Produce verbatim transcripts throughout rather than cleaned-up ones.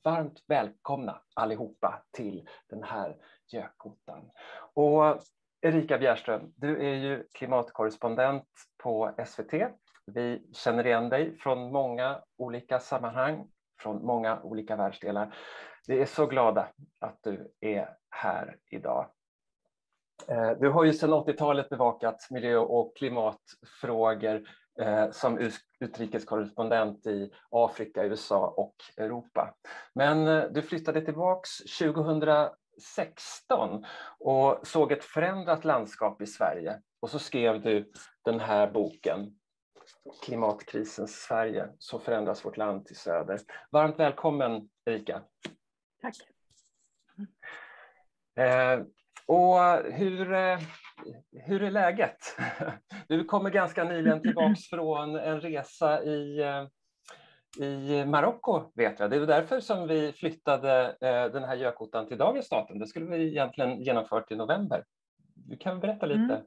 varmt välkomna allihopa till den här gökottan. Och Erika Bjärström, du är ju klimatkorrespondent på S V T. Vi känner igen dig från många olika sammanhang, från många olika världsdelar. Vi är så glada att du är här idag. Du har ju sedan åttiotalet bevakat miljö- och klimatfrågor som utrikeskorrespondent i Afrika, U S A och Europa. Men du flyttade tillbaks tjugohundrasexton och såg ett förändrat landskap i Sverige. Och så skrev du den här boken, Klimatkrisens Sverige, så förändras vårt land till söder. Varmt välkommen, Erika. Tack. Eh, och hur, hur är läget? Du kommer ganska nyligen tillbaks från en resa i, i Marocko, vet jag. Det är därför som vi flyttade den här gökottan till dagens datum. Det skulle vi egentligen genomfört i november. Du kan berätta lite.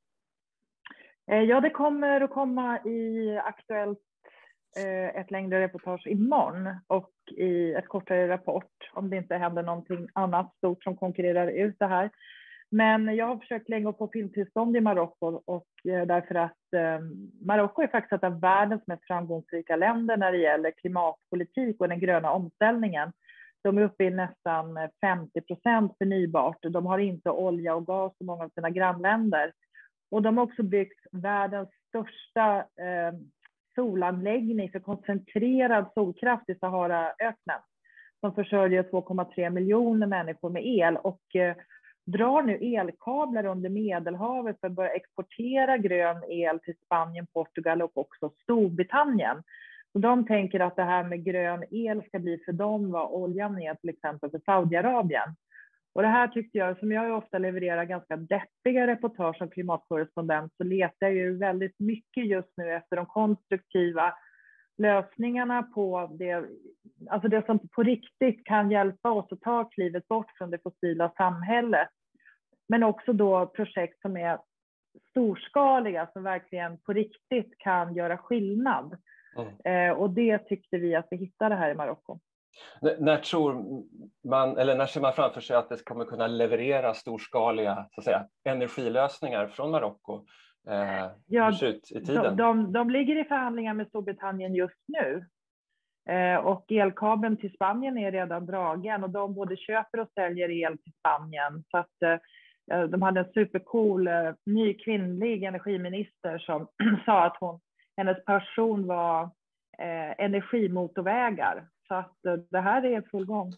Mm. Ja, det kommer att komma i Aktuellt ett längre reportage imorgon och i ett kortare rapport om det inte händer någonting annat stort som konkurrerar ut det här. Men jag har försökt länge att få filmtillstånd i Marocko och därför att eh, Marocko är faktiskt ett av världens mest framgångsrika länder när det gäller klimatpolitik och den gröna omställningen. De är uppe i nästan femtio procent förnybart. De har inte olja och gas som många av sina grannländer. Och de har också byggt världens största eh, solanläggning för koncentrerad solkraft i Saharaöknen som försörjer två komma tre miljoner människor med el och eh, drar nu elkablar under Medelhavet för att börja exportera grön el till Spanien, Portugal och också Storbritannien. Och de tänker att det här med grön el ska bli för dem vad oljan är till exempel för Saudiarabien. Och det här tyckte jag, som jag ofta levererar ganska deppiga reportage som klimatkorrespondent, så letar jag ju väldigt mycket just nu efter de konstruktiva lösningarna på det, alltså det som på riktigt kan hjälpa oss att ta klivet bort från det fossila samhället. Men också då projekt som är storskaliga, som verkligen på riktigt kan göra skillnad. Mm. Eh, och det tyckte vi att vi hittade här i Marocko. N- när tror man, eller när ser man framför sig att det kommer kunna leverera storskaliga, så att säga, energilösningar från Marocko? Eh, ja, ut i tiden? De, de, de ligger i förhandlingar med Storbritannien just nu. Eh, och elkabeln till Spanien är redan dragen och de både köper och säljer el till Spanien. Så att eh, de hade en supercool eh, ny kvinnlig energiminister som sa att hon, hennes passion var eh, energimotorvägar. Så att eh, det här är full gång.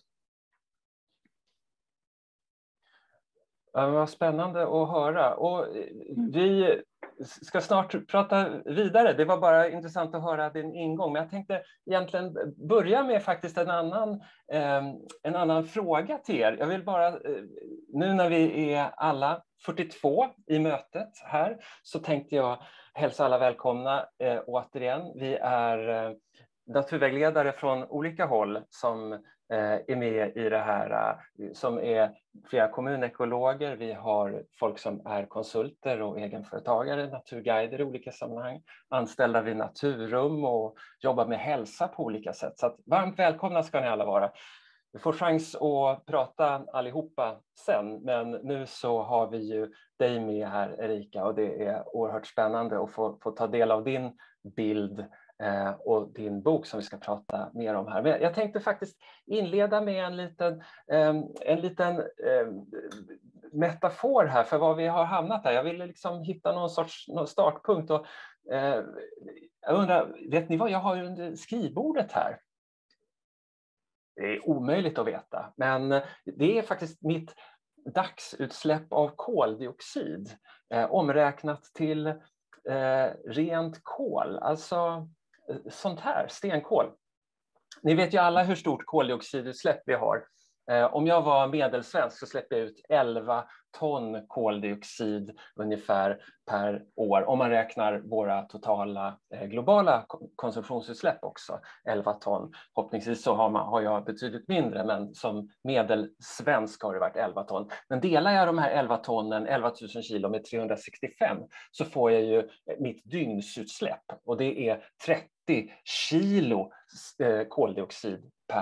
Ja, vad spännande att höra. Och vi ska snart prata vidare. Det var bara intressant att höra din ingång. Men jag tänkte egentligen börja med faktiskt en annan, eh, en annan fråga till er. Jag vill bara, eh, nu när vi är alla fyrtiotvå i mötet här, så tänkte jag hälsa alla välkomna eh, återigen. Vi är eh, naturvägledare från olika håll som är med i det här, som är flera kommunekologer. Vi har folk som är konsulter och egenföretagare, naturguider i olika sammanhang, anställda vid Naturum och jobbar med hälsa på olika sätt. Så att varmt välkomna ska ni alla vara. Vi får chans att prata allihopa sen, men nu så har vi ju dig med här, Erika, och det är oerhört spännande att få, få ta del av din bild Eh, och din bok som vi ska prata mer om här. Men jag tänkte faktiskt inleda med en liten, eh, en liten eh, metafor här för vad vi har hamnat här. Jag ville liksom hitta någon sorts någon startpunkt. Och, eh, jag undrar, vet ni vad jag har under skrivbordet här? Det är omöjligt att veta, men det är faktiskt mitt dagsutsläpp av koldioxid eh, omräknat till eh, rent kol. Alltså sånt här, stenkol. Ni vet ju alla hur stort koldioxidutsläpp vi har. Eh, om jag var medelsvensk så släpper jag ut elva ton koldioxid ungefär per år. Om man räknar våra totala eh, globala konsumtionsutsläpp också, elva ton. Förhoppningsvis så har, man, har jag betydligt mindre, men som medelsvensk har det varit elva ton. Men delar jag de här elva tonnen, elva tusen kilo med trehundrasextiofem, så får jag ju mitt dygnsutsläpp. Och det är trettio kilo eh, koldioxid per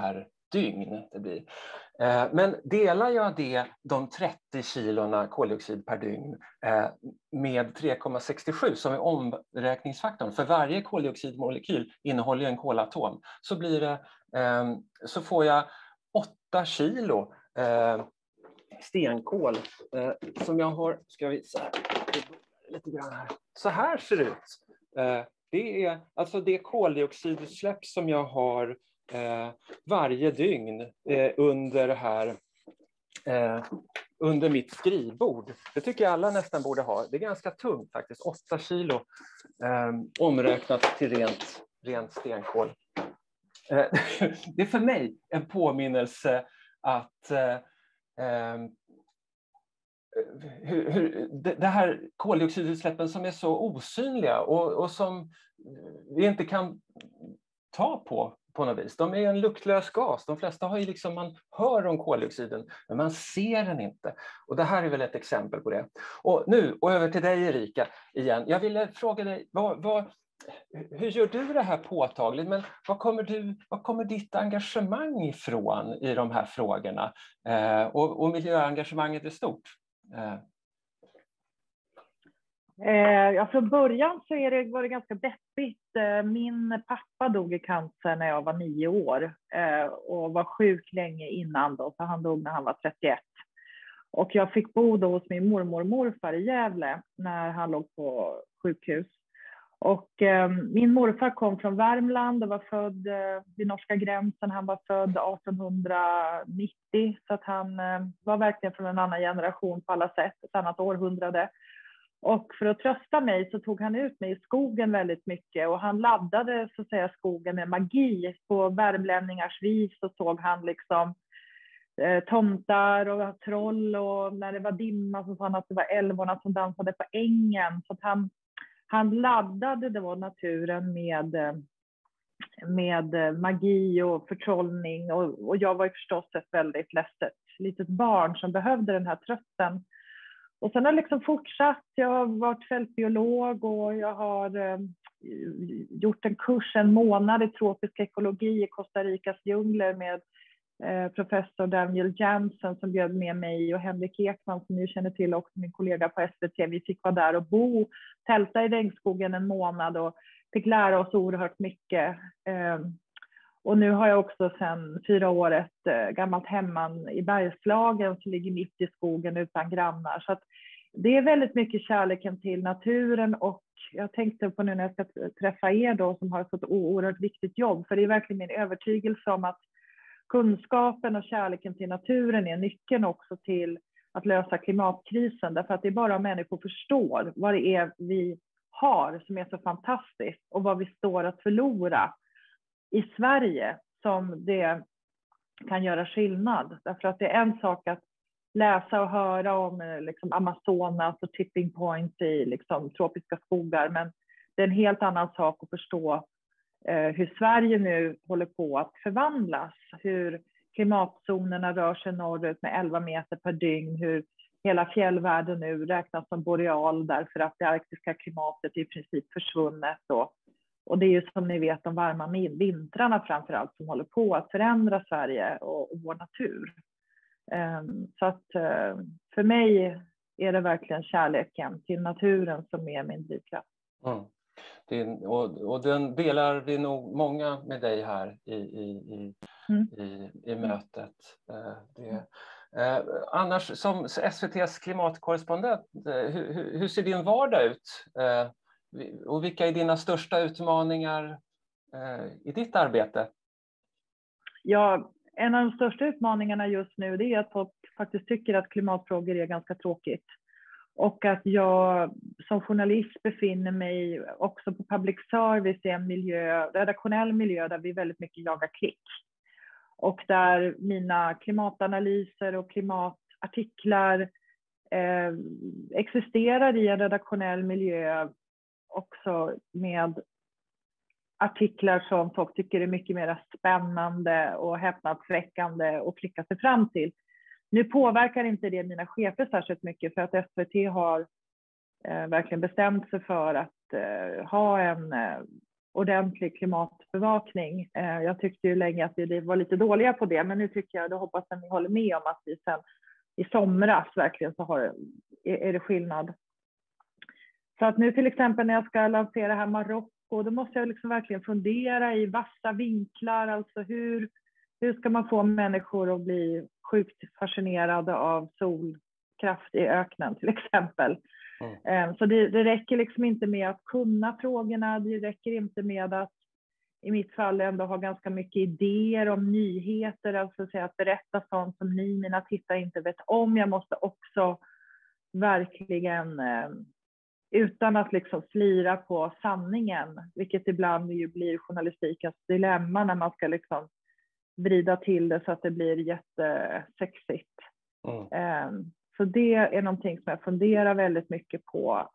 dygn det blir. Men delar jag det, de trettio kilona koldioxid per dygn, med tre komma sextiosju som är omräkningsfaktorn, för varje koldioxidmolekyl innehåller en kolatom, så blir det, så får jag åtta kilo stenkol som jag har, ska jag visa lite grann här. Så här ser det ut. Det är alltså det koldioxidutsläpp som jag har Eh, varje dygn eh, under det här eh, under mitt skrivbord. Det tycker jag alla nästan borde ha. Det är ganska tungt faktiskt, åtta kilo eh, omräknat till rent, rent stenkol. Eh, det är för mig en påminnelse att eh, hur, hur, det här koldioxidutsläppen som är så osynliga och, och som vi inte kan ta på på något vis. De är en luktlös gas. De flesta har ju liksom, man hör om koldioxiden, men man ser den inte. Och det här är väl ett exempel på det. Och nu, och över till dig Erika igen. Jag ville fråga dig, vad, vad, hur gör du det här påtagligt? Men vad kommer, du, vad kommer ditt engagemang ifrån i de här frågorna? Eh, och, och miljöengagemanget är stort. Eh. Eh, ja, från början så är det, var det ganska deppigt. Eh, min pappa dog i cancer när jag var nio år eh, och var sjuk länge innan då, så han dog när han var trettioett. Och jag fick bo då hos min mormor och morfar i Gävle när han låg på sjukhus. Och eh, min morfar kom från Värmland och var född eh, vid norska gränsen. Han var född artonhundranittio, så att han eh, var verkligen från en annan generation på alla sätt, ett annat århundrade. Och för att trösta mig så tog han ut mig i skogen väldigt mycket, och han laddade så att säga skogen med magi. På värmlänningars vis så såg han liksom eh, tomtar och troll, och när det var dimma så sa han att det var älvorna som dansade på ängen. Så att han, han laddade det var naturen med, med magi och förtrollning, och, och jag var ju förstås ett väldigt ledset litet barn som behövde den här trösten. Och sen har jag liksom fortsatt. Jag har varit fältbiolog och jag har eh, gjort en kurs en månad i tropisk ekologi i Costa Ricas djungler med eh, professor Daniel Jansen som bjöd med mig och Henrik Ekman som ni känner till också, min kollega på S V T. Vi fick vara där och bo, tälta i regnskogen en månad och fick lära oss oerhört mycket. Eh, Och nu har jag också sedan fyra år ett äh, gammalt hemman i Bergslagen som ligger mitt i skogen utan grannar. Så att det är väldigt mycket kärleken till naturen, och jag tänkte på nu när jag ska träffa er då som har ett så oerhört viktigt jobb. För det är verkligen min övertygelse om att kunskapen och kärleken till naturen är nyckeln också till att lösa klimatkrisen. Därför att det är bara om människor förstår vad det är vi har som är så fantastiskt och vad vi står att förlora i Sverige som det kan göra skillnad. Därför att det är en sak att läsa och höra om liksom Amazonas och tipping point i liksom tropiska skogar, men det är en helt annan sak att förstå eh, hur Sverige nu håller på att förvandlas, hur klimatzonerna rör sig norrut med elva meter per dygn, hur hela fjällvärlden nu räknas som boreal därför att det arktiska klimatet är i princip försvunnet. Och, och det är ju som ni vet de varma vintrarna framför allt som håller på att förändra Sverige och, och vår natur. Um, så att uh, för mig är det verkligen kärleken till naturen som är min drivkraft. Mm. Det, och, och den delar vi nog många med dig här i, i, i, mm. i, i mötet. Uh, det, uh, annars som S V T:s klimatkorrespondent, uh, hur, hur ser din vardag ut? Uh, och vilka är dina största utmaningar uh, i ditt arbete? Ja, en av de största utmaningarna just nu det är att folk faktiskt tycker att klimatfrågor är ganska tråkigt. Och att jag som journalist befinner mig också på public service i en miljö, redaktionell miljö där vi väldigt mycket jagar klick. Och där mina klimatanalyser och klimatartiklar eh, existerar i en redaktionell miljö också med artiklar som folk tycker är mycket mer spännande och häpnadsväckande och klicka sig fram till. Nu påverkar inte det mina chefer särskilt mycket för att S V T har eh, verkligen bestämt sig för att eh, ha en eh, ordentlig klimatbevakning. Jag tyckte ju länge att vi var lite dåliga på det, men nu tycker jag, då hoppas jag att ni håller med om att vi sen i somras verkligen så har, är det skillnad. Så att nu till exempel när jag ska lansera här Marocko, då måste jag liksom verkligen fundera i vassa vinklar, alltså hur, hur ska man få människor att bli sjukt fascinerade av solkraft i öknen till exempel. Mm. Så det, det räcker liksom inte med att kunna frågorna, det räcker inte med att i mitt fall ändå ha ganska mycket idéer om nyheter, alltså att berätta sånt som ni, mina tittare, inte vet om. Jag måste också verkligen, utan att liksom slira på sanningen, vilket ibland ju blir journalistikens dilemma när man ska liksom vrida till det så att det blir jättesexigt. Mm. Så det är någonting som jag funderar väldigt mycket på.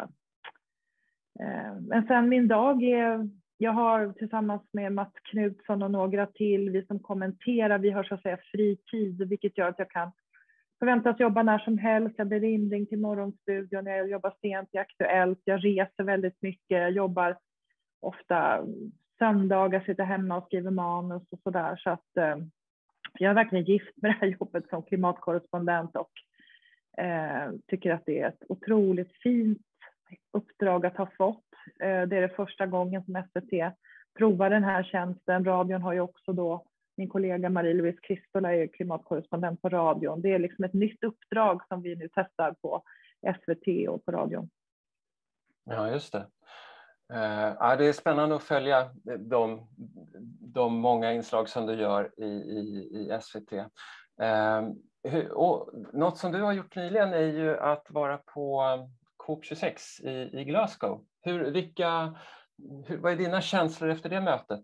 Men sen min dag är, jag har tillsammans med Mats Knutsson och några till, vi som kommenterar, vi har så att säga fri tid, vilket gör att jag kan förväntas jobba när som helst. Jag blir inringd till Morgonstudion, jag jobbar sent i Aktuellt, jag reser väldigt mycket, jag jobbar ofta söndagar, sitter hemma och skriver manus och sådär. Så att eh, jag är verkligen gift med det här jobbet som klimatkorrespondent och eh, tycker att det är ett otroligt fint uppdrag att ha fått. Eh, det är det första gången som S V T provar den här tjänsten. Radion har ju också då, min kollega Marie-Louise Kristola är klimatkorrespondent på radion. Det är liksom ett nytt uppdrag som vi nu testar på S V T och på radion. Ja, just det. Uh, ja, det är spännande att följa de, de många inslag som du gör i, i, i S V T. Uh, hur, och något som du har gjort nyligen är ju att vara på C O P tjugosex i, i Glasgow. Hur, vilka, hur, vad är dina känslor efter det mötet?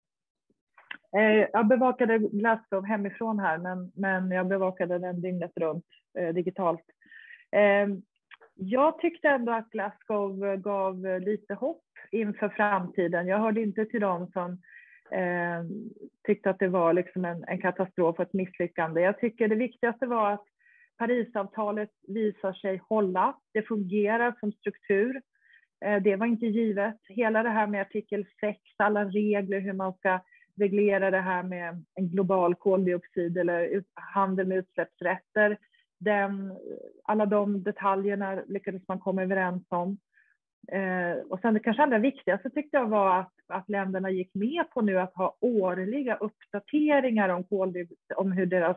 Uh, jag bevakade Glasgow hemifrån här, men, men jag bevakade den dygnet runt uh, digitalt. Uh, Jag tyckte ändå att Glasgow gav lite hopp inför framtiden. Jag hörde inte till dem som eh, tyckte att det var liksom en, en katastrof och ett misslyckande. Jag tycker det viktigaste var att Parisavtalet visar sig hålla. Det fungerar som struktur. Eh, det var inte givet. Hela det här med artikel sex, alla regler, hur man ska reglera det här med en global koldioxid eller handel med utsläppsrätter. Den, alla de detaljerna lyckades man komma överens om. Eh, och sen det kanske allra viktigaste tyckte jag var att, att länderna gick med på nu att ha årliga uppdateringar om, koldioxid, om hur deras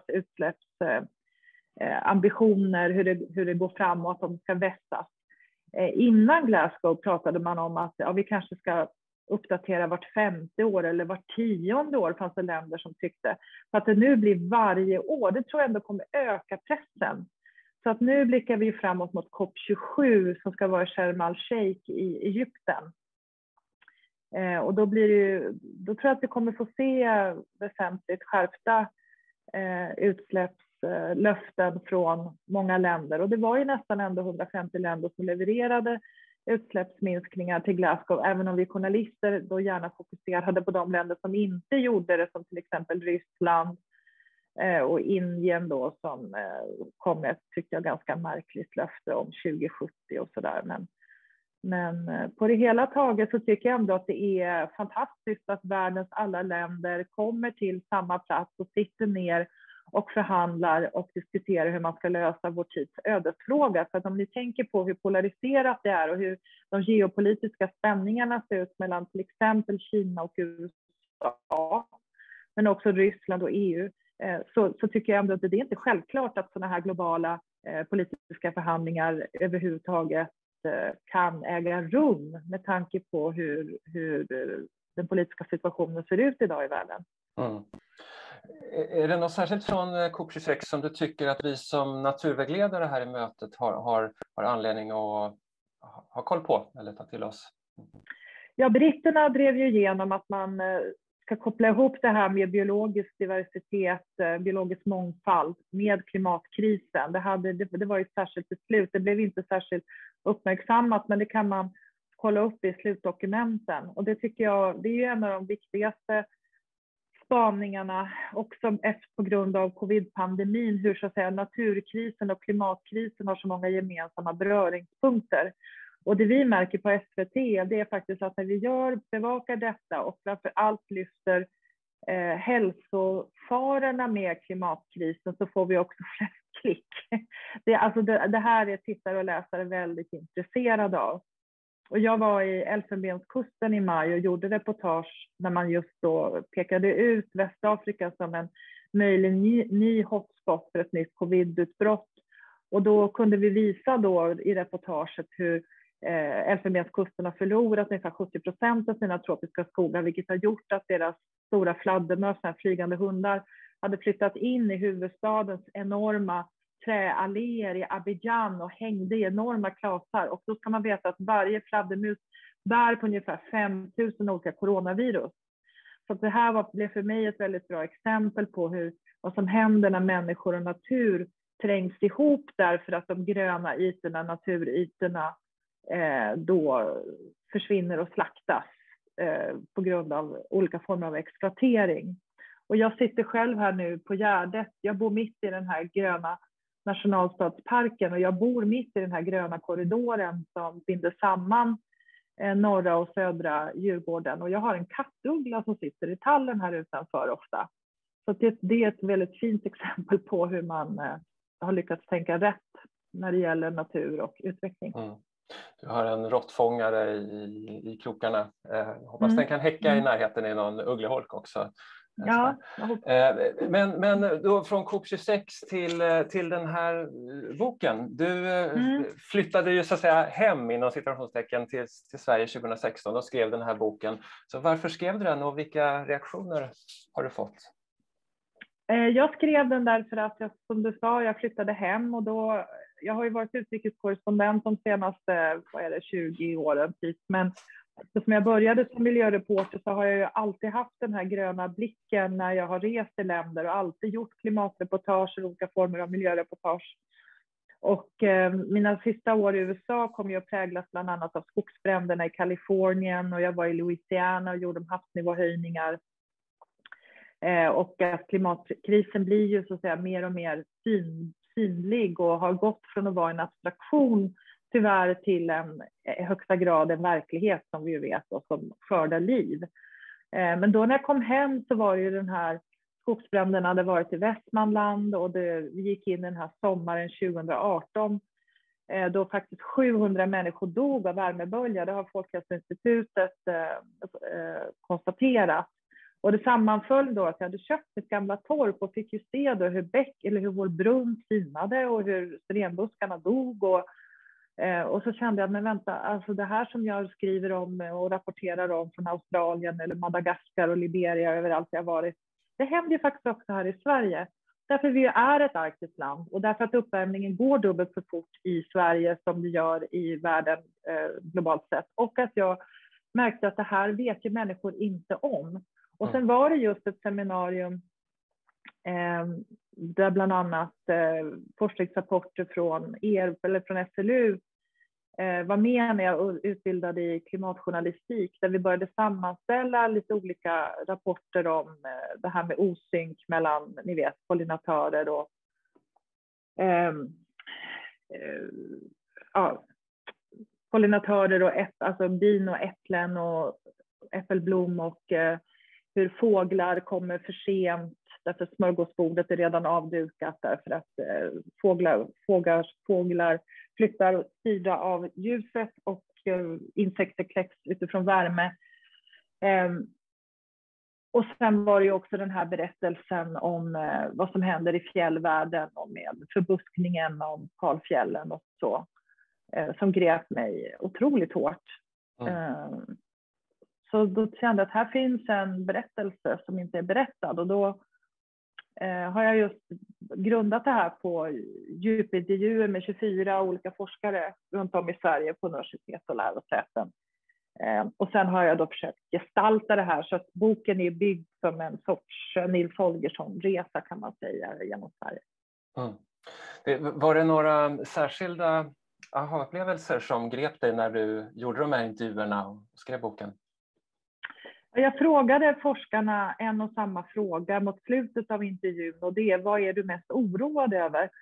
utsläppsambitioner, eh, hur, det, hur det går framåt, om de ska vässas. Eh, innan Glasgow pratade man om att ja, vi kanske ska uppdatera vart femte år eller vart tionde år, fanns det länder som tyckte. Så att det nu blir varje år, det tror jag ändå kommer öka pressen. Så att nu blickar vi framåt mot C O P tjugosju som ska vara i Sharm el-Sheikh i Egypten. Eh, och då blir det ju, då tror jag att vi kommer få se väsentligt skärpta eh, utsläppslöften från många länder. Och det var ju nästan ändå hundrafemtio länder som levererade utsläppsminskningar till Glasgow, även om vi journalister då gärna fokuserade på de länder som inte gjorde det, som till exempel Ryssland eh, och Indien då, som eh, kom med, tyckte jag, ganska märkligt löfte om tjugo sjuttio och sådär. Men, men eh, på det hela taget så tycker jag ändå att det är fantastiskt att världens alla länder kommer till samma plats och sitter ner och förhandlar och diskuterar hur man ska lösa vår tids ödesfråga. För att om ni tänker på hur polariserat det är och hur de geopolitiska spänningarna ser ut mellan till exempel Kina och U S A, men också Ryssland och E U, så, så tycker jag ändå att det är inte självklart att sådana här globala eh, politiska förhandlingar överhuvudtaget eh, kan äga rum med tanke på hur, hur den politiska situationen ser ut idag i världen. Mm. Är det något särskilt från C O P tjugosex som du tycker att vi som naturvägledare här i mötet har, har, har anledning att ha koll på eller ta till oss? Ja, britterna drev ju igenom att man ska koppla ihop det här med biologisk diversitet, biologisk mångfald med klimatkrisen. Det, hade, det, det var ju ett särskilt beslut. Det blev inte särskilt uppmärksammat, men det kan man kolla upp i slutdokumenten. Och det tycker jag, det är ju en av de viktigaste spaningarna också på grund av covid-pandemin, hur så att säga naturkrisen och klimatkrisen har så många gemensamma beröringspunkter. Och det vi märker på S V T, det är faktiskt att när vi gör, bevakar detta och framför allt lyfter eh, hälsofarorna med klimatkrisen, så får vi också flest klick. Det, alltså det, det här är tittare och läsare väldigt intresserade av. Och jag var i Elfenbenskusten i maj och gjorde reportage när man just då pekade ut Västafrika som en möjlig ny, ny hotspot för ett nytt covid-utbrott. Och då kunde vi visa då i reportaget hur eh, Elfenbenskusten har förlorat ungefär sjuttio procent av sina tropiska skogar, vilket har gjort att deras stora fladdermöss, flygande hundar, hade flyttat in i huvudstadens enorma träalléer i Abidjan och hängde i enorma klasar. Och då ska man veta att varje fladdermus bär på ungefär fem tusen olika coronavirus. Så det här var, blev för mig ett väldigt bra exempel på hur, vad som händer när människor och natur trängs ihop, därför att de gröna ytorna, naturytorna, eh, då försvinner och slaktas eh, på grund av olika former av exploatering. Och jag sitter själv här nu på Gärdet. Jag bor mitt i den här gröna nationalstadsparken och jag bor mitt i den här gröna korridoren som binder samman eh, norra och södra Djurgården. Och jag har en kattuggla som sitter i tallen här utanför ofta. Så det, det är ett väldigt fint exempel på hur man eh, har lyckats tänka rätt när det gäller natur och utveckling. Mm. Du har en råttfångare i, i krokarna. Eh, hoppas mm. den kan häcka mm. i närheten i någon uggleholk också. Ja, eh, men, men då från COP tjugosex till, till den här boken. Du mm. flyttade ju så att säga hem inom citationstecken till, till Sverige tjugohundrasexton och skrev den här boken. Så varför skrev du den och vilka reaktioner har du fått? Jag skrev den därför att jag, som du sa, jag flyttade hem och då, jag har ju varit utrikeskorrespondent de senaste, vad är det, tjugo åren typ, men eftersom jag började som miljöreporter så har jag ju alltid haft den här gröna blicken när jag har rest i länder och alltid gjort klimatreportage och olika former av miljöreportage. Och eh, mina sista år i U S A kom ju att präglas bland annat av skogsbränderna i Kalifornien och jag var i Louisiana och gjorde havsnivåhöjningar. Eh, och att klimatkrisen blir ju så att säga mer och mer syn, synlig och har gått från att vara en abstraktion tyvärr till en i högsta grad en verklighet som vi ju vet och som skördar liv. Eh, men då när jag kom hem så var det ju den här skogsbränderna hade varit i Västmanland och det, vi gick in den här sommaren tjugohundraarton eh, då faktiskt sjuhundra människor dog av värmebölja. Det har Folkhälsoinstitutet eh, eh, konstaterat. Och det sammanföll då att jag hade köpt ett gamla torp och fick ju se då hur bäck eller hur vår brunn sinade och hur renbuskarna dog. Och, eh, och så kände jag, men vänta, alltså det här som jag skriver om och rapporterar om från Australien eller Madagaskar och Liberia överallt jag varit, det händer ju faktiskt också här i Sverige. Därför vi är ett arktiskt land och därför att uppvärmningen går dubbelt så fort i Sverige som det gör i världen eh, globalt sett. Och att jag märkte att det här vet ju människor inte om. Och sen var det just ett seminarium eh, där bland annat eh, forskningsrapporter från er eller från S L U eh, var med när jag utbildade i klimatjournalistik, där vi började sammanställa lite olika rapporter om eh, det här med osynk mellan, ni vet, pollinatörer och eh, eh, ja, pollinatörer och äpp, alltså bin och äpplen och äppelblom och eh, hur fåglar kommer för sent därför smörgåsbordet är redan avdukat därför att eh, fåglar, fåglar, fåglar flyttar sida av ljuset och eh, insekter kläcks utifrån värme. Eh, och sen var det ju också den här berättelsen om eh, vad som händer i fjällvärlden och med förbuskningen av kalfjällen och så eh, som grep mig otroligt hårt. Mm. Eh, Så då kände jag att här finns en berättelse som inte är berättad och då eh, har jag just grundat det här på djupintervjuer med tjugofyra olika forskare runt om i Sverige på universitet och lärosäten. Eh, och sen har jag då försökt gestalta det här så att boken är byggd som en sorts Nils Holgersson-resa kan man säga genom Sverige. Mm. Det, var det några särskilda aha-upplevelser som grep dig när du gjorde de här intervjuerna och skrev boken? Jag frågade forskarna en och samma fråga mot slutet av intervjun och det är, vad är du mest oroad över?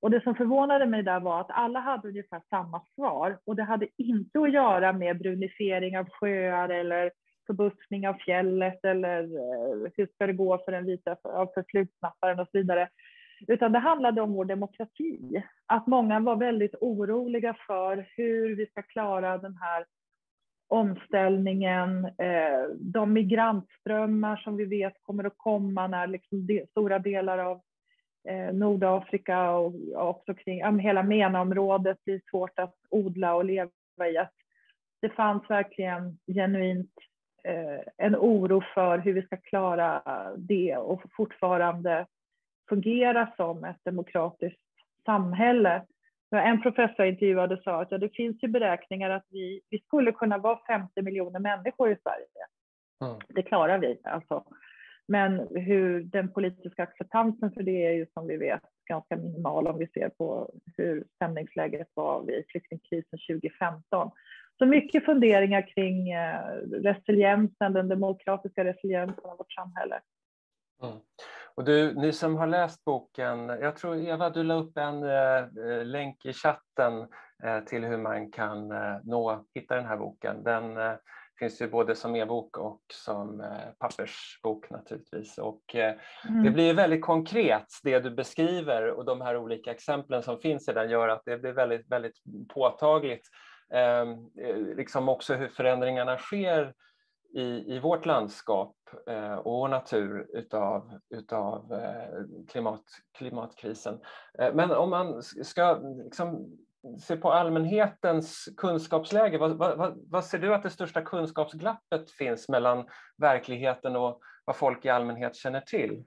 Och det som förvånade mig där var att alla hade ungefär samma svar. Och det hade inte att göra med brunifiering av sjöar eller förbuskning av fjället eller eh, hur ska det gå för den vita för flugsnapparen och så vidare. Utan det handlade om vår demokrati. Att många var väldigt oroliga för hur vi ska klara den här omställningen. Eh, de migrantströmmar som vi vet kommer att komma när liksom de, stora delar av eh, Nordafrika och, och också kring ja, hela MENA-området blir svårt att odla och leva i. Att det fanns verkligen genuint eh, en oro för hur vi ska klara det och fortfarande fungera som ett demokratiskt samhälle. En professor intervjuade sa att ja, det finns ju beräkningar att vi, vi skulle kunna vara femtio miljoner människor i Sverige. Mm. Det klarar vi alltså. Men hur den politiska acceptansen för det är ju som vi vet ganska minimal om vi ser på hur stämningsläget var vid flyktingkrisen tjugo femton. Så mycket funderingar kring eh, resiliensen, den demokratiska resiliensen av vårt samhälle. Mm. Och du, ni som har läst boken, jag tror Eva du la upp en eh, länk i chatten eh, till hur man kan eh, nå, hitta den här boken. Den eh, finns ju både som e-bok och som eh, pappersbok naturligtvis. Och eh, mm. det blir väldigt konkret det du beskriver och de här olika exemplen som finns i den gör att det blir väldigt, väldigt påtagligt. Eh, liksom också hur förändringarna sker I, i vårt landskap eh, och vår natur utav, utav eh, klimat, klimatkrisen. Eh, men om man ska liksom, se på allmänhetens kunskapsläge, vad, vad, vad ser du att det största kunskapsglappet finns mellan verkligheten och vad folk i allmänhet känner till?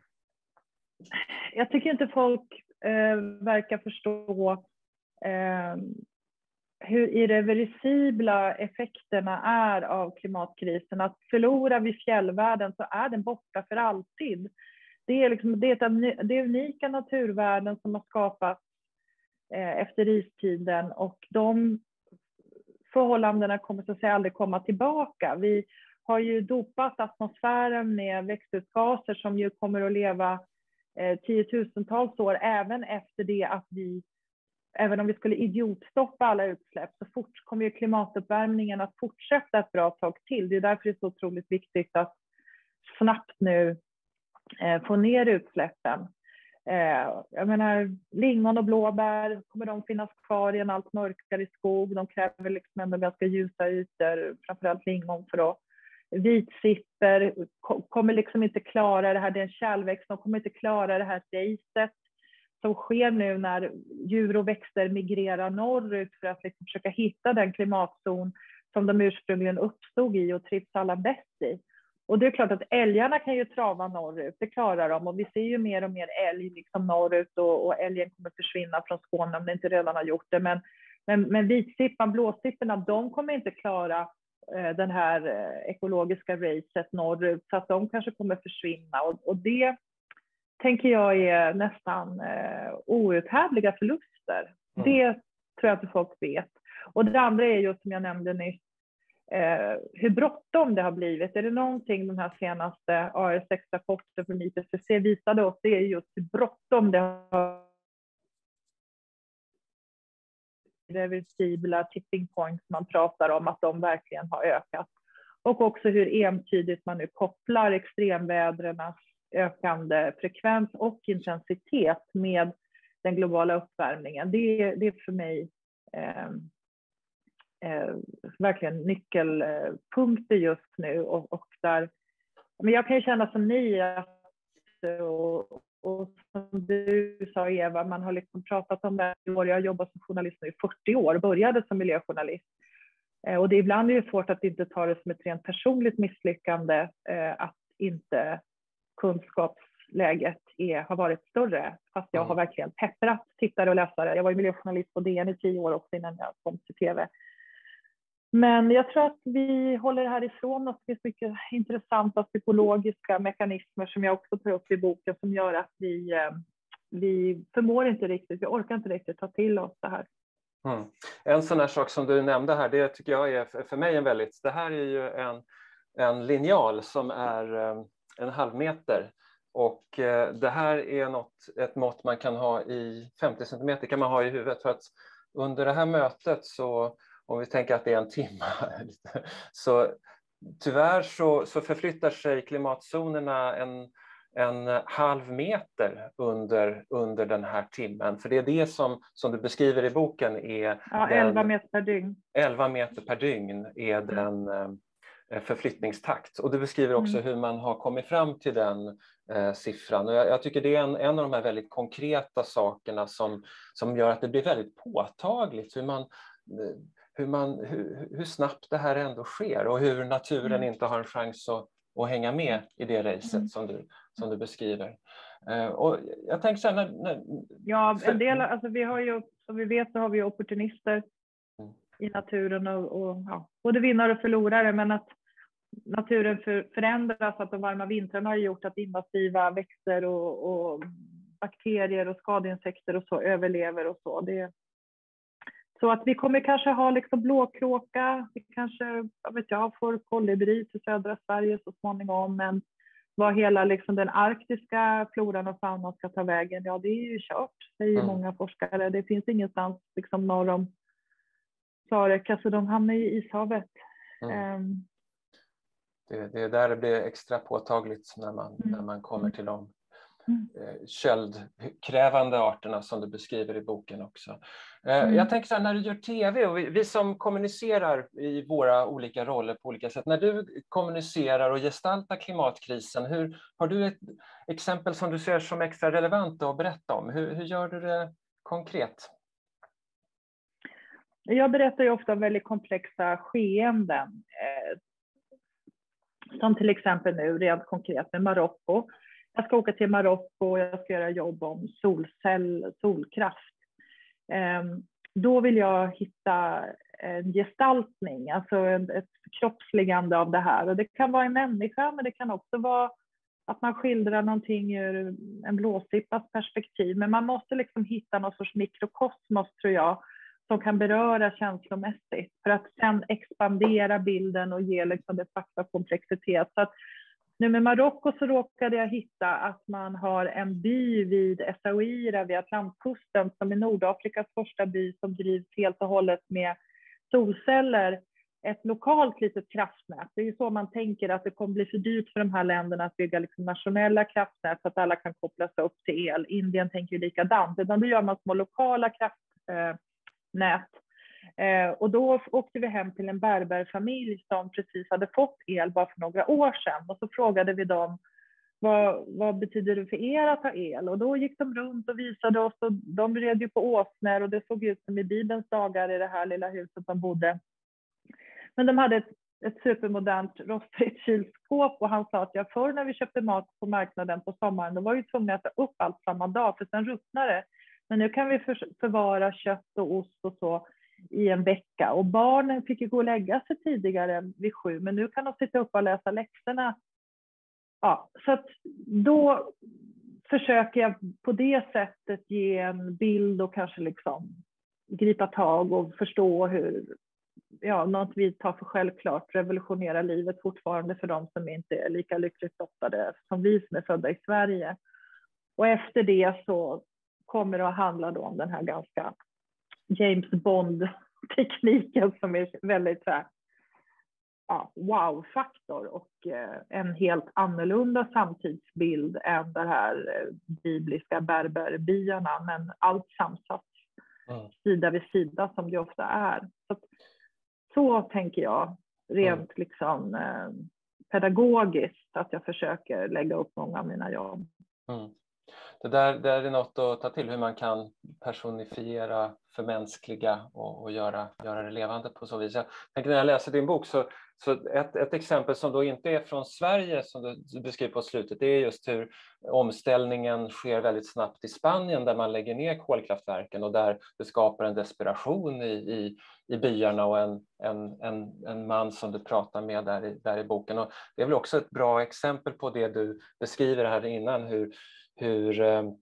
Jag tycker inte folk eh, verkar förstå eh, hur irreversibla effekterna är av klimatkrisen. Att förlorar vi fjällvärlden så är den borta för alltid. Det är, liksom, det är, det är unika naturvärden som har skapats eh, efter istiden och de förhållandena kommer så att säga aldrig komma tillbaka. Vi har ju dopat atmosfären med växthusgaser som ju kommer att leva eh, tiotusentals år även efter det att vi Även om vi skulle idiotstoppa alla utsläpp så fort kommer ju klimatuppvärmningen att fortsätta ett bra tag till. Det är därför det är så otroligt viktigt att snabbt nu eh, få ner utsläppen. Eh, jag menar, lingon och blåbär, kommer de finnas kvar i en allt mörkare skog? De kräver liksom ändå ganska ljusa ytor, framförallt lingon för då. Vitsipper kommer liksom inte klara det här, det är en kärlväxt, de kommer inte klara det här racet som sker nu när djur och växter migrerar norrut för att liksom försöka hitta den klimatzon som de ursprungligen uppstod i och trivs alla bäst i. Och det är klart att älgarna kan ju trava norrut, det klarar de. Och vi ser ju mer och mer älg liksom norrut och, och älgen kommer försvinna från Skåne om det inte redan har gjort det. Men, men, men vitsippan, blåsipporna, de kommer inte klara eh, den här eh, ekologiska racet norrut så att de kanske kommer försvinna. Och, och det tänker jag är nästan eh, outhärdliga förluster. Mm. Det tror jag att folk vet. Och det andra är ju som jag nämnde nyss, eh, hur bråttom det har blivit. Är det någonting den här senaste A R sex-rapporten från I P C C visade oss, det är just hur bråttom det har reversibla tipping points man pratar om, att de verkligen har ökat. Och också hur entydigt man nu kopplar extremvädrenas ökande frekvens och intensitet med den globala uppvärmningen. Det, det är för mig eh, eh, verkligen nyckelpunkter just nu. Och, och där, men jag kan ju känna som ni, att, och, och som du sa Eva, man har liksom pratat om det i år. Jag har jobbat som journalist nu i fyrtio år, började som miljöjournalist. Eh, och det är ibland är det svårt att inte ta det som ett rent personligt misslyckande eh, att inte kunskapsläget är, har varit större. Fast jag har verkligen pepprat tittare och läsare. Jag var ju miljöjournalist på D N i tio år också innan jag kom till tv. Men jag tror att vi håller härifrån och det finns mycket intressanta psykologiska mekanismer som jag också tar upp i boken som gör att vi, vi förmår inte riktigt, vi orkar inte riktigt ta till oss det här. Mm. En sån här sak som du nämnde här, det tycker jag är för mig en väldigt, det här är ju en, en linjal som är en halv meter Och eh, det här är något, ett mått man kan ha i femtio centimeter kan man ha i huvudet, för att under det här mötet, så om vi tänker att det är en timme, så tyvärr så, så förflyttar sig klimatzonerna en, en halv meter under, under den här timmen. För det är det som, som du beskriver i boken är... Ja, den, elva meter per dygn. elva meter per dygn är den eh, förflyttningstakt. Och du beskriver också mm. hur man har kommit fram till den eh, siffran. Och jag, jag tycker det är en, en av de här väldigt konkreta sakerna som, som gör att det blir väldigt påtagligt hur man... Hur, man, hur, hur snabbt det här ändå sker och hur naturen mm. inte har en chans att, att hänga med i det racet mm. som, du, som du beskriver. Uh, och jag tänker så här, när, när, ja, en del, alltså vi har ju, som vi vet så har vi opportunister mm. i naturen och, och ja, både vinnare och förlorare, men att naturen för, förändras, att de varma vintrarna har gjort att invasiva växter och, och bakterier och skadeinsekter och så överlever och så. Det Så att vi kommer kanske ha liksom blåkråka, vi kanske, jag vet jag, får kolibri till södra Sverige så småningom, men vad hela liksom den arktiska floran och faunan ska ta vägen, ja det är ju kört, säger mm. många forskare. Det finns ingenstans liksom norr om Sarek, alltså de hamnar i ishavet. Mm. Um, det, det är där det blir extra påtagligt när man, mm. när man kommer till dem. Mm. köldkrävande arterna som du beskriver i boken också. Mm. Jag tänker så här, när du gör tv och vi, vi som kommunicerar i våra olika roller på olika sätt, när du kommunicerar och gestaltar klimatkrisen, hur, har du ett exempel som du ser som extra relevant att berätta om? Hur, hur gör du det konkret? Jag berättar ju ofta om väldigt komplexa skeenden. Som till exempel nu, rent konkret med Marocko. Jag ska åka till Marocko och jag ska göra jobb om solcell, solkraft. Då vill jag hitta en gestaltning, alltså ett kroppsligande av det här. Och det kan vara en människa, men det kan också vara att man skildrar någonting ur en blåsippas perspektiv. Men man måste liksom hitta någon sorts mikrokosmos, tror jag, som kan beröra känslomässigt. För att sen expandera bilden och ge liksom det fakta komplexitet. Så att nu med Marocko så råkade jag hitta att man har en by vid Essaouira vid Atlantkusten som är Nordafrikas första by som drivs helt och hållet med solceller. Ett lokalt litet kraftnät. Det är ju så man tänker, att det kommer bli för dyrt för de här länderna att bygga liksom nationella kraftnät så att alla kan kopplas upp till el. Indien tänker ju likadant. Utan då gör man små lokala kraftnät. Eh, och då åkte vi hem till en berberfamilj som precis hade fått el bara för några år sedan. Och så frågade vi dem, vad, vad betyder det för er att ha el? Och då gick de runt och visade oss, och de red ju på åsnor och det såg ut som i Bibelns dagar i det här lilla huset de bodde. Men de hade ett, ett supermodernt rostfritt kylskåp, och han sa att jag förr när vi köpte mat på marknaden på sommaren, då var vi tvungna att ta upp allt samma dag för sen ruttnade det. Men nu kan vi för, förvara kött och ost och så i en vecka, och barnen fick ju gå och lägga sig tidigare vid sju, men nu kan de sitta upp och läsa läxorna. Ja, så att då försöker jag på det sättet ge en bild och kanske liksom gripa tag och förstå hur, ja, något vi tar för självklart revolutionerar livet fortfarande för de som inte är lika lyckligt lottade som vi som är födda i Sverige. Och efter det så kommer det att handla då om den här ganska James Bond-tekniken som är väldigt så här, ja, wow-faktor och eh, en helt annorlunda samtidsbild än det här eh, bibliska berberbyarna, men allt samsatt mm. sida vid sida som det ofta är. Så, så tänker jag rent mm. liksom eh, pedagogiskt att jag försöker lägga upp många av mina jobb. Mm. Det där, det är något att ta till, hur man kan personifiera, förmänskliga och, och göra, göra det levande på så vis. Jag tänker när jag läser din bok, så, så ett, ett exempel som då inte är från Sverige som du beskriver på slutet, det är just hur omställningen sker väldigt snabbt i Spanien där man lägger ner kolkraftverken och där det skapar en desperation i, i, i byarna och en, en, en, en man som du pratar med där i, där i boken. Och det är väl också ett bra exempel på det du beskriver här innan, hur hur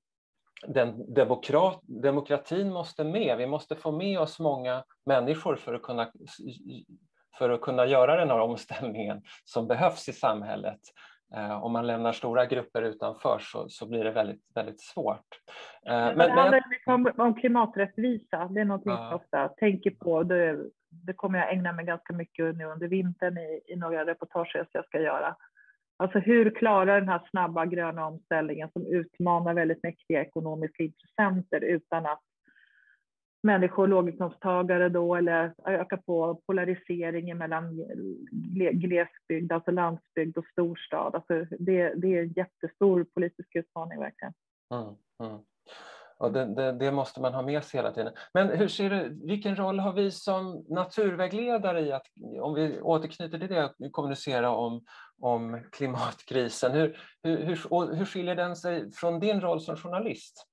den demokrat, demokratin måste med. Vi måste få med oss många människor för att kunna, för att kunna göra den här omställningen som behövs i samhället. Eh, om man lämnar stora grupper utanför så, så blir det väldigt, väldigt svårt. Eh, men, men, det men handlar jag, om, om klimaträttvisa. Det är något ja. som jag ofta tänker på. Det, det kommer jag ägna mig ganska mycket nu under vintern i, i några reportage jag ska göra. Alltså hur klarar den här snabba gröna omställningen som utmanar väldigt mäktiga ekonomiska intressenter utan att människor, låginkomsttagare då, eller öka på polariseringen mellan glesbygd, alltså landsbygd och storstad. Alltså det, det är en jättestor politisk utmaning verkligen. Mm, mm. Och det, det, det måste man ha med sig hela tiden. Men hur ser du, vilken roll har vi som naturvägledare i att, om vi återknyter till det, kommunicera om, om klimatkrisen? Hur, hur, hur, hur skiljer den sig från din roll som journalist?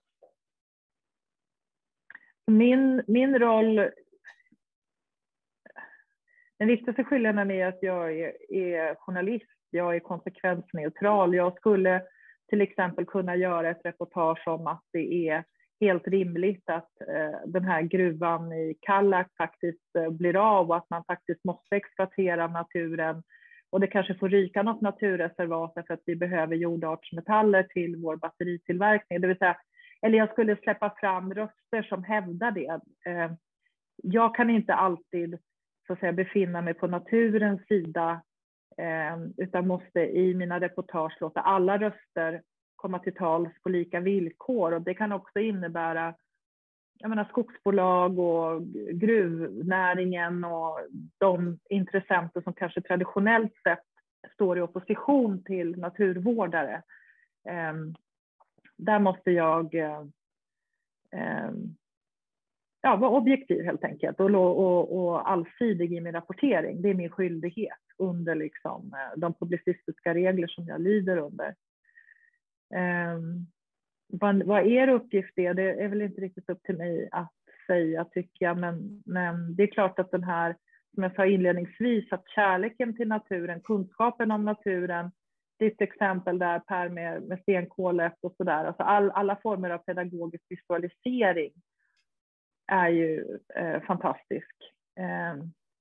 Min, min roll, den viktigaste skillnaden är att jag är, är journalist, jag är konsekvensneutral. Jag skulle till exempel kunna göra ett reportage om att det är helt rimligt att eh, den här gruvan i Kallak faktiskt eh, blir av och att man faktiskt måste exploatera naturen. Och det kanske får ryka något naturreservat för att vi behöver jordartsmetaller till vår batteritillverkning. Det vill säga, eller jag skulle släppa fram röster som hävdar det. Eh, jag kan inte alltid så att säga, befinna mig på naturens sida eh, utan måste i mina reportage låta alla röster komma till tals på lika villkor. Och det kan också innebära jag menar, skogsbolag och gruvnäringen och de intressenter som kanske traditionellt sett står i opposition till naturvårdare. Eh, där måste jag eh, eh, ja, vara objektiv helt enkelt och, och, och allsidig i min rapportering. Det är min skyldighet under liksom, de publicistiska regler som jag lyder under. Eh, vad, vad er uppgift är, det är väl inte riktigt upp till mig att säga tycker jag, men, men det är klart att den här, som jag sa inledningsvis, att kärleken till naturen, kunskapen om naturen, ditt exempel där Per med, med stenkolet och sådär, alltså all, alla former av pedagogisk visualisering är ju eh, fantastisk eh,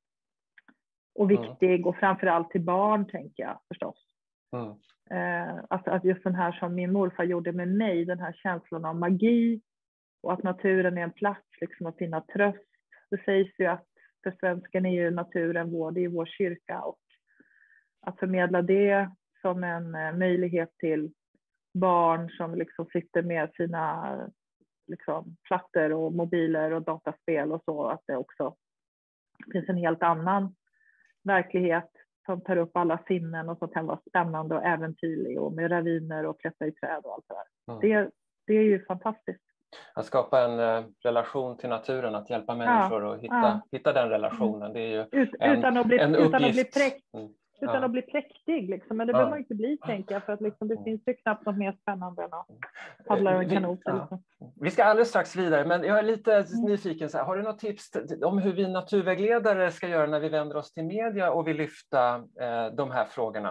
och viktig mm. och framförallt till barn tänker jag förstås. Mm. Eh, alltså att just den här som min morfar gjorde med mig, den här känslan av magi och att naturen är en plats liksom att finna tröst. Det sägs ju att för svensken är ju naturen vår, det är vår kyrka och att förmedla det som en eh, möjlighet till barn som liksom sitter med sina liksom, plattor och mobiler och dataspel och så, att det också finns en helt annan verklighet som tar upp alla sinnen och som kan vara spännande och äventyrlig och med raviner och klättra i träd och allt det där. Mm. Det, det är ju fantastiskt. Att skapa en uh, relation till naturen, att hjälpa människor ja, att hitta, ja. hitta den relationen, det är ju Ut, en, utan att bli, en utan uppgift. Att bli präkt, mm. Utan ja. att bli präktig, liksom. Men det ja. behöver man inte bli, tänker jag, för att liksom, det finns ju knappt något mer spännande än att paddla en kanot. Vi, ja. vi ska alldeles strax vidare, men jag är lite mm. nyfiken. Så här, har du något tips om hur vi naturvägledare ska göra när vi vänder oss till media och vill lyfta eh, de här frågorna?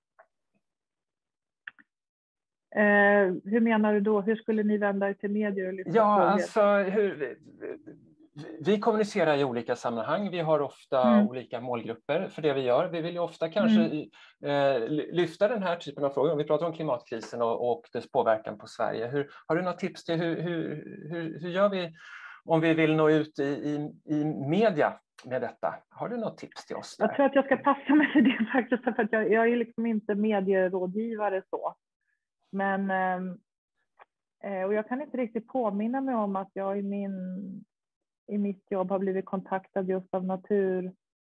Eh, hur menar du då? Hur skulle ni vända er till medier och lyfta ja, frågor? Alltså, hur, vi, vi kommunicerar i olika sammanhang. Vi har ofta mm. olika målgrupper för det vi gör. Vi vill ju ofta kanske mm. eh, lyfta den här typen av frågor. Om vi pratar om klimatkrisen och, och dess påverkan på Sverige. Hur, har du något tips till hur, hur, hur, hur gör vi om vi vill nå ut i, i, i media med detta? Har du något tips till oss där? Jag tror att jag ska passa mig för det faktiskt. För att jag, jag är liksom inte medierådgivare så. Men, eh, och jag kan inte riktigt påminna mig om att jag i, min, i mitt jobb har blivit kontaktad just av natur.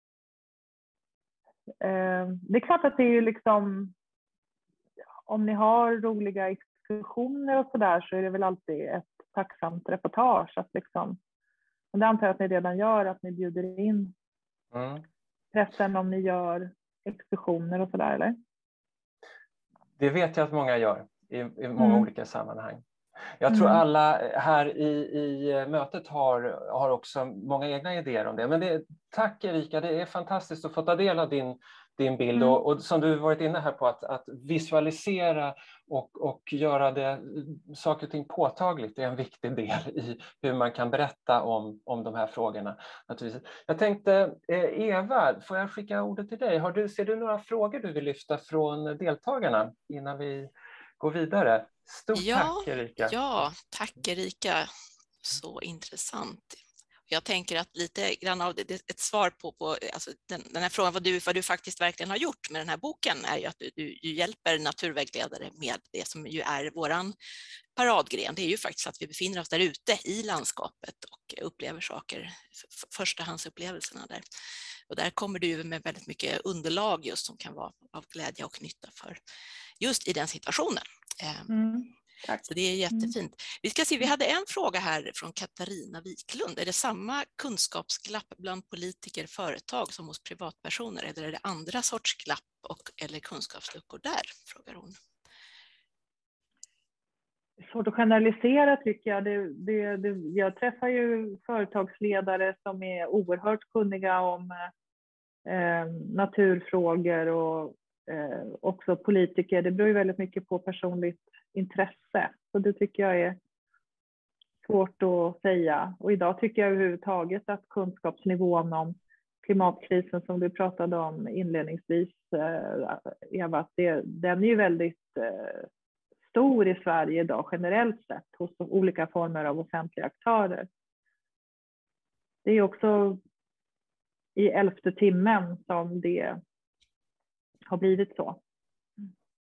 Eh, det är klart att det är ju liksom, om ni har roliga exkursioner och sådär så är det väl alltid ett tacksamt reportage. Att liksom, och det antar jag att ni redan gör, att ni bjuder in mm. pressen om ni gör exkursioner och sådär, eller? Det vet jag att många gör. I, i många mm. olika sammanhang. Jag tror mm. alla här i, i mötet har, har också många egna idéer om det. Men det, tack Erika, det är fantastiskt att få ta del av din, din bild. Mm. Och, och som du varit inne här på, att, att visualisera och, och göra det, saker och ting påtagligt är en viktig del i hur man kan berätta om, om de här frågorna. Naturligtvis. Jag tänkte, eh, Eva, får jag skicka ordet till dig? Har du, ser du några frågor du vill lyfta från deltagarna innan vi går vidare? Stort ja, tack, Erika. Ja, tack Erika. Så intressant. Jag tänker att lite grann av det, ett svar på, på alltså den, den här frågan vad du, vad du faktiskt verkligen har gjort med den här boken är ju att du, du, du hjälper naturvägledare med det som ju är våran paradgren. Det är ju faktiskt att vi befinner oss där ute i landskapet och upplever saker, förstahandsupplevelserna där. Och där kommer du med väldigt mycket underlag just som kan vara av glädje och nytta för just i den situationen. Mm. Tack. Så det är jättefint. Vi ska se, vi hade en fråga här från Katarina Wiklund. Är det samma kunskapsglapp bland politiker, företag som hos privatpersoner, eller är det andra sorts glapp och eller kunskapsluckor där, frågar hon. Svårt att generalisera tycker jag. Det, det, det, jag träffar ju företagsledare som är oerhört kunniga om eh, naturfrågor och eh, också politiker. Det beror ju väldigt mycket på personligt intresse. Så det tycker jag är svårt att säga. Och idag tycker jag överhuvudtaget att kunskapsnivån om klimatkrisen som du pratade om inledningsvis, Eva, att det, den är ju väldigt stor i Sverige idag generellt sett hos olika former av offentliga aktörer. Det är också i elfte timmen som det har blivit så.